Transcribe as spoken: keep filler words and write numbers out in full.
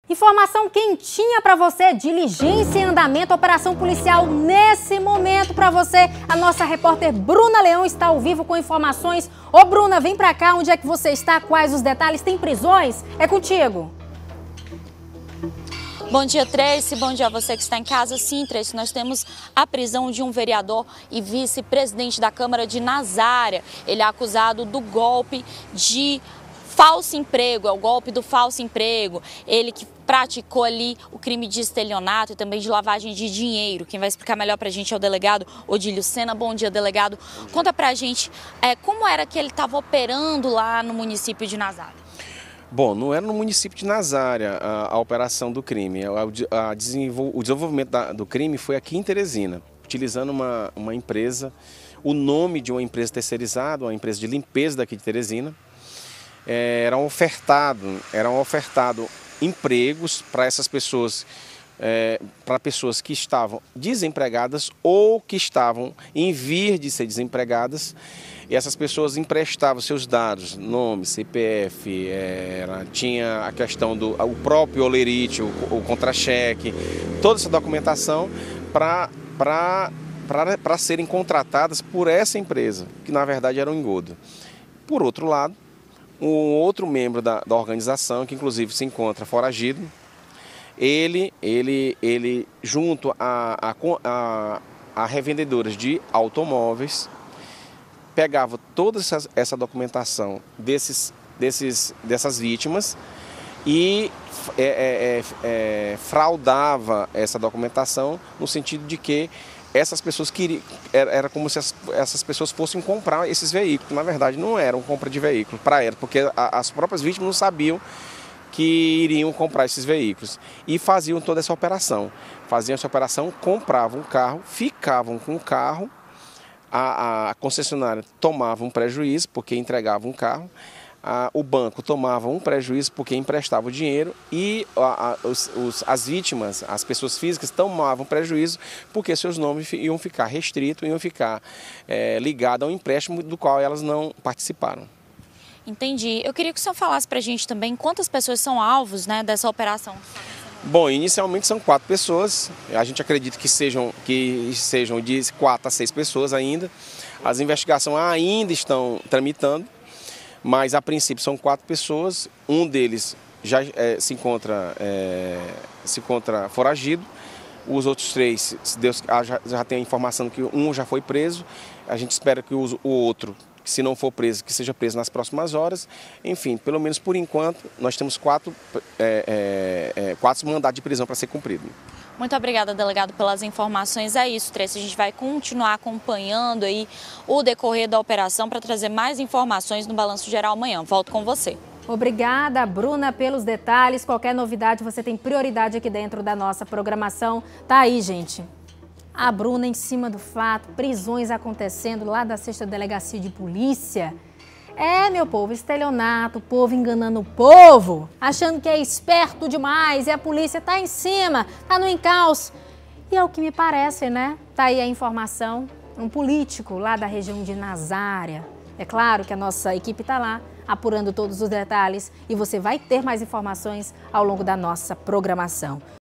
Informação quentinha para você, diligência em andamento, operação policial nesse momento para você. A nossa repórter Bruna Leão está ao vivo com informações. Ô Bruna, vem para cá, onde é que você está? Quais os detalhes? Tem prisões? É contigo. Bom dia, Tracy. Bom dia a você que está em casa. Sim, Tracy, nós temos a prisão de um vereador e vice-presidente da Câmara de Nazária. Ele é acusado do golpe de falso emprego, é o golpe do falso emprego. Ele que praticou ali o crime de estelionato e também de lavagem de dinheiro. Quem vai explicar melhor pra gente é o delegado Odílio Sena. Bom dia, delegado. Conta pra gente é, como era que ele estava operando lá no município de Nazária. Bom, não era no município de Nazária a, a operação do crime. A, a desenvol, o desenvolvimento da, do crime foi aqui em Teresina, utilizando uma, uma empresa, o nome de uma empresa terceirizada, uma empresa de limpeza daqui de Teresina. É, eram ofertado, eram ofertado empregos para essas pessoas, é, para pessoas que estavam desempregadas ou que estavam em vir de ser desempregadas. E essas pessoas emprestavam seus dados, nome, C P F, era, tinha a questão do o próprio olerite, o, o contra-cheque, toda essa documentação para para serem contratadas por essa empresa, que na verdade era um engodo. Por outro lado, um outro membro da, da organização, que inclusive se encontra foragido, ele, ele, ele junto a, a, a, a revendedoras de automóveis, pegava toda essa, essa documentação desses, desses, dessas vítimas e é, é, é, fraudava essa documentação no sentido de que essas pessoas queriam, era, era como se as, essas pessoas fossem comprar esses veículos. Na verdade, não eram compra de veículos para elas, porque a, as próprias vítimas não sabiam que iriam comprar esses veículos. E faziam toda essa operação. Faziam essa operação, compravam um carro, ficavam com o carro, a, a concessionária tomava um prejuízo porque entregava um carro, a, o banco tomava um prejuízo porque emprestava o dinheiro e a, a, os, os, as vítimas, as pessoas físicas, tomavam prejuízo porque seus nomes iam ficar restritos, iam ficar é, ligados ao empréstimo do qual elas não participaram. Entendi. Eu queria que o senhor falasse para a gente também quantas pessoas são alvos, né, dessa operação. Bom, inicialmente são quatro pessoas, a gente acredita que sejam, que sejam de quatro a seis pessoas ainda. As investigações ainda estão tramitando, mas a princípio são quatro pessoas, um deles já é, se, encontra, é, se encontra foragido, os outros três, se Deus, já, já tem a informação que um já foi preso, a gente espera que o, o outro, se não for preso, que seja preso nas próximas horas. Enfim, pelo menos por enquanto, nós temos quatro, é, é, quatro mandados de prisão para ser cumprido. Muito obrigada, delegado, pelas informações. É isso, Tracy. A gente vai continuar acompanhando aí o decorrer da operação para trazer mais informações no Balanço Geral amanhã. Volto com você. Obrigada, Bruna, pelos detalhes. Qualquer novidade, você tem prioridade aqui dentro da nossa programação. Tá aí, gente. A Bruna em cima do fato, prisões acontecendo lá da sexta Delegacia de Polícia. É, meu povo, estelionato, o povo enganando o povo, achando que é esperto demais e a polícia tá em cima, tá no encalço. E é o que me parece, né? Tá aí a informação, um político lá da região de Nazária. É claro que a nossa equipe tá lá apurando todos os detalhes e você vai ter mais informações ao longo da nossa programação.